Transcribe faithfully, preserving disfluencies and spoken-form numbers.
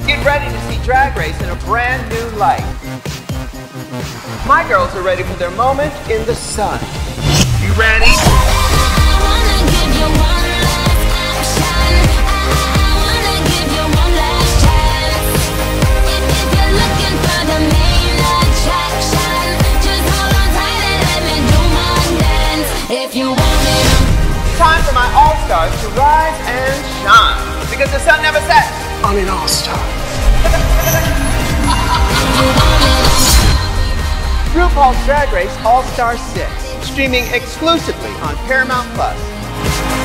Get ready to see Drag Race in a brand new light. My girls are ready for their moment in the sun. You ready? If you want it, Time for my all-stars to rise and shine. Because the sun never sets. I'm an all-star. RuPaul's Drag Race All-Star six, streaming exclusively on Paramount Plus.